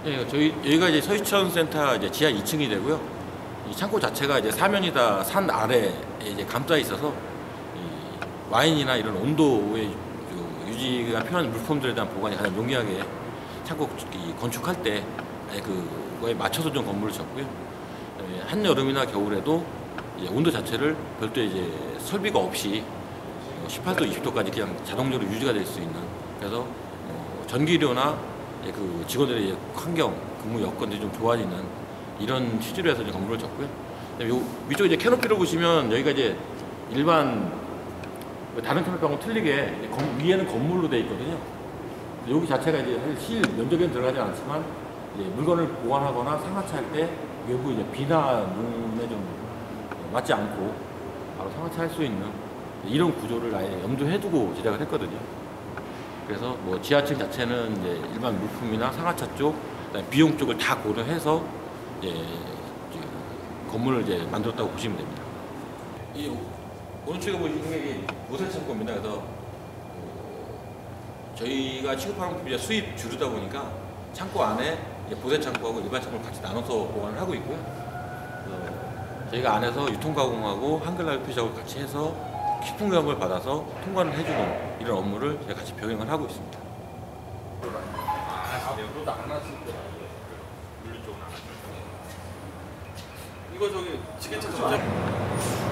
네, 저희 여기가 이제 서희천센터 이제 지하 2층이 되고요. 이 창고 자체가 이제 사면이 다 산 아래에 이제 감싸 있어서 이 와인이나 이런 온도의 유지가 필요한 물품들에 대한 보관이 가장 용이하게 창고 건축할 때 그거에 맞춰서 좀 건물을 짓고요. 한여름이나 겨울에도 이제 온도 자체를 별도 이제 설비가 없이 18도, 20도까지 그냥 자동적으로 유지가 될 수 있는, 그래서 전기료나 그 직원들의 환경, 근무 여건들이 좀 좋아지는 이런 취지로 해서 이제 건물을 졌고요. 요 위쪽 이제 캐노피로 보시면 여기가 이제 일반 다른 캐노피하고 틀리게 위에는 건물로 되어 있거든요. 여기 자체가 이제 사실 실 면적에는 들어가지 않지만 이제 물건을 보관하거나 상하차할 때 외부 이제 비나 눈에 좀 맞지 않고 바로 상하차할 수 있는 이런 구조를 아예 염두에 두고 제작을 했거든요. 그래서 뭐 지하층 자체는 이제 일반 물품이나 상하차 쪽, 비용 쪽을 다 고려해서 이제 건물을 이제 만들었다고 보시면 됩니다. 이 오른쪽에 보시는 게 모세 창고입니다. 그래서 저희가 취급하는 이제 수입 주류다 보니까 창고 안에 보세 창고하고 일반 창고를 같이 나눠서 보관을 하고 있고요. 저희가 안에서 유통가공하고 한글날 표시하고 같이 해서 식품교육을 받아서 통관을 해주는 이런 업무를 제가 같이 병행을 하고 있습니다. 이거 저기 지게차 진짜.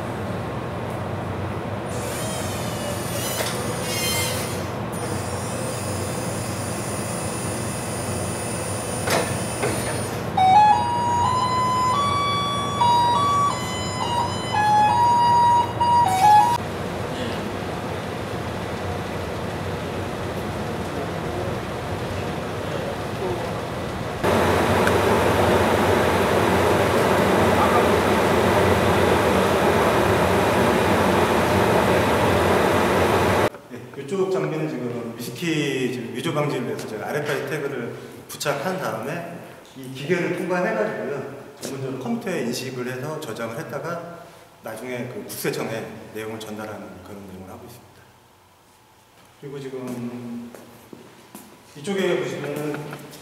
이쪽 장비는 지금 위스키 위조 방지를 위해서 제가 RFID 태그를 부착한 다음에 이 기계를 통과해가지고요, 전문적으로 컴퓨터에 인식을 해서 저장을 했다가 나중에 그 국세청에 내용을 전달하는 그런 내용을 하고 있습니다. 그리고 지금 이쪽에 보시면은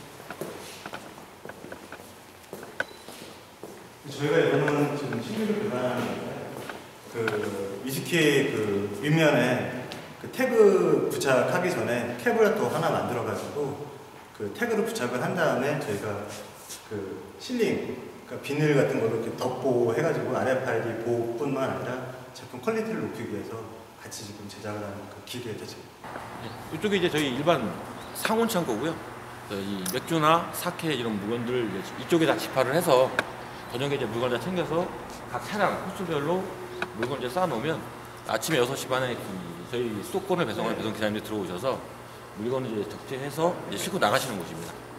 저희가 이거는 지금 신규를 교환하는 그 위스키 그 윗면에 그 태그 부착하기 전에 캡을 또 하나 만들어가지고 그 태그를 부착을 한 다음에 저희가 그 실링, 그러니까 비닐 같은 거를 이렇게 덮고 해가지고 RFID 보호뿐만 아니라 제품 퀄리티를 높이기 위해서 같이 지금 제작을 하는 그 기계 자체입니다. 이쪽이 이제 저희 일반 상온 창고고요. 이 맥주나 사케 이런 물건들을 이쪽에 다 집화를 해서 저녁에 이제 물건을 다 챙겨서 각 차량 코스별로 물건을 이제 쌓아놓으면 아침에 6시 반에 저희 수도권을 배송하는 배송 기사님들이 들어오셔서 물건을 이제 적재해서 이제 싣고 나가시는 곳입니다.